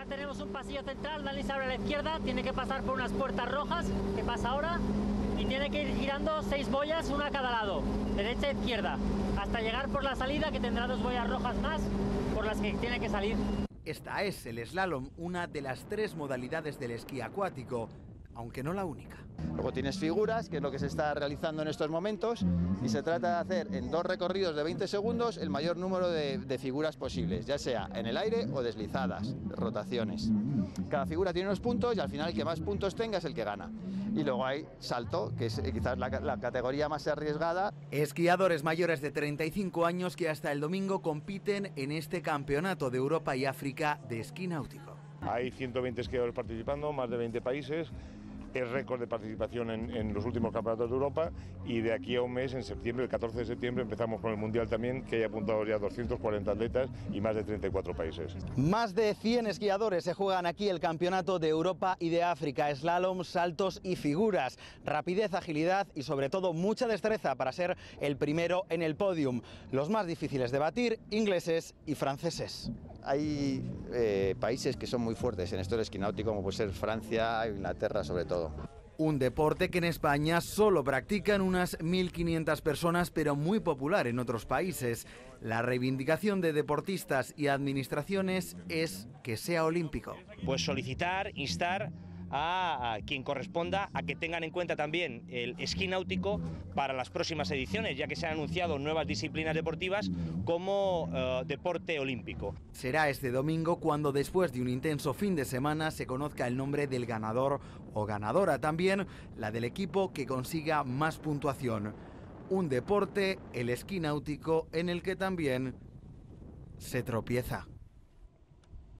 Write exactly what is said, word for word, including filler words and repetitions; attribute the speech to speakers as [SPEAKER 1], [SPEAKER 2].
[SPEAKER 1] tenemos un pasillo central, Dani se abre a la izquierda, tiene que pasar por unas puertas rojas, que pasa ahora, y tiene que ir girando seis boyas, una a cada lado, derecha e izquierda, hasta llegar por la salida, que tendrá dos boyas rojas más, por las que tiene que salir.
[SPEAKER 2] Esta es el slalom, una de las tres modalidades del esquí acuático, aunque no la única.
[SPEAKER 3] Luego tienes figuras, que es lo que se está realizando en estos momentos, y se trata de hacer en dos recorridos de veinte segundos el mayor número de, de figuras posibles, ya sea en el aire o deslizadas, rotaciones. Cada figura tiene unos puntos y al final el que más puntos tenga es el que gana. Y luego hay salto, que es quizás la, la categoría más arriesgada.
[SPEAKER 2] Esquiadores mayores de treinta y cinco años que hasta el domingo compiten en este campeonato de Europa y África de esquí náutico.
[SPEAKER 4] Hay ciento veinte esquiadores participando, más de veinte países. Es récord de participación en, en los últimos campeonatos de Europa, y de aquí a un mes, en septiembre, el catorce de septiembre, empezamos con el Mundial también, que hay apuntados ya doscientos cuarenta atletas y más de treinta y cuatro países.
[SPEAKER 2] Más de cien esquiadores se juegan aquí el campeonato de Europa y de África, slalom, saltos y figuras, rapidez, agilidad y sobre todo mucha destreza para ser el primero en el podium. Los más difíciles de batir, ingleses y franceses.
[SPEAKER 3] Hay eh, países que son muy fuertes en esto del esquí náutico, como puede ser Francia, Inglaterra sobre todo.
[SPEAKER 2] Un deporte que en España solo practican unas mil quinientas personas, pero muy popular en otros países. La reivindicación de deportistas y administraciones es que sea olímpico.
[SPEAKER 5] Pues solicitar, instar a quien corresponda a que tengan en cuenta también el esquí náutico para las próximas ediciones, ya que se han anunciado nuevas disciplinas deportivas como uh, deporte olímpico.
[SPEAKER 2] Será este domingo cuando, después de un intenso fin de semana, se conozca el nombre del ganador o ganadora, también la del equipo que consiga más puntuación. Un deporte, el esquí náutico, en el que también se tropieza.